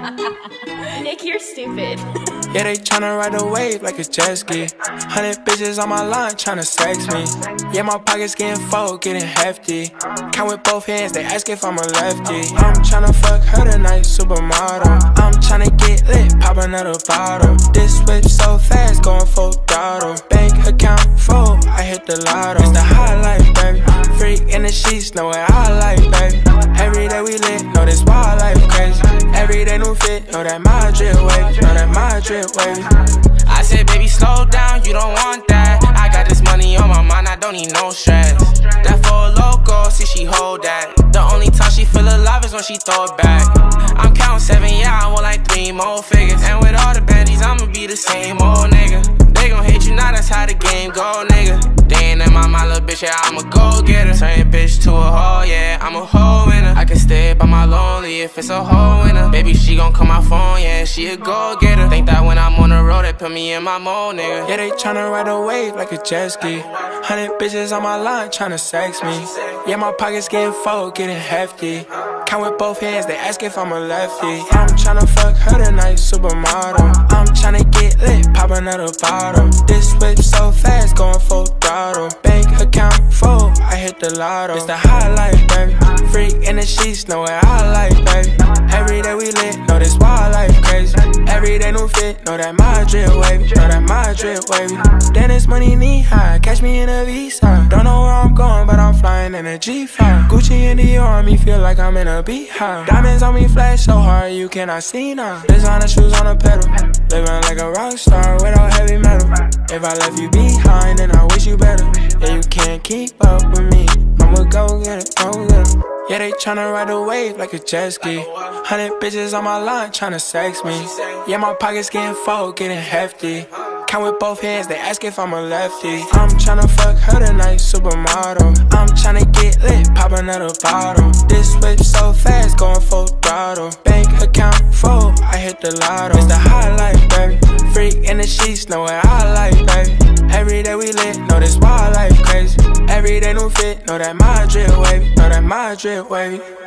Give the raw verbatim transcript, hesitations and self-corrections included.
Nick, you're stupid. Yeah, they tryna ride the wave like a jet ski. Hundred bitches on my line tryna sex me. Yeah, my pockets getting full, getting hefty. Count with both hands, they ask if I'm a lefty. I'm tryna fuck her tonight, supermodel. I'm tryna get lit, pop another bottle. This whip so fast, going full throttle. Bank account full, I hit the lotto. It's the high life, baby. Freak in the sheets, know what I like, baby. Every day we lit, know this wild life crazy. Every day new fit, know that my drip wavy, know that my drip wavy. I said, baby, slow down, you don't want that. I got this money on my mind, I don't need no stress. That for a loco, see she hold that. The only time she feel alive is when she throw it back. I'm counting seven, yeah, I want like three more figures. And with all the bandies, I'ma be the same old nigga. They gon' hate you now, that's how the game go, nigga. They ain't in my mind, little bitch, yeah, I'm a go-getter. Turn bitch to a hoe, yeah, I'm a hoe winner. I can stay by my lonely if it's a hoe winner. Baby, she gon' call my phone, yeah, she a go-getter. Think that when I'm on the road, they put me in my mode, nigga. Yeah, they tryna ride a wave like a jet ski. Hundred bitches on my line tryna sex me. Yeah, my pockets getting full, getting hefty. Count with both hands, they ask if I'm a lefty. I'm tryna fuck her tonight, supermodel. I'm tryna get lit, pop another bottle. This whip so fast, going full throttle. Bank account full, I hit the lotto. It's the high life, baby. Freak in the sheets, know what I like, baby. Every day we lit, know this wild life crazy. Every day new fit, know that my drip wavy, know that my drip wavy. Then it's money knee high, catch me in a Visa. Don't know where I'm going, but I'm flying in a G five. Gucci and Dior on me, feel like I'm in a beehive. Diamonds on me flash so hard, you cannot see now. Designer shoes on a pedal, living like a rock star without heavy metal. If I left you behind, then I wish you better. Yeah, you can't keep up with me, I'ma go get it, go get it. Yeah, they tryna ride a wave like a jet ski. Hundred bitches on my line tryna sex me. Yeah, my pockets getting full, getting hefty. Count with both hands, they ask if I'm a lefty. I'm tryna fuck her tonight, supermodel. I'm tryna get lit, pop another bottle. This whip so fast, going full throttle. Bank account full, I hit the lotto. It's the high life, baby. Freak in the sheets, know what I like, baby. Every day we lit, know this wild life crazy. Every day new fit, know that my drip wavy, know that my drip wavy.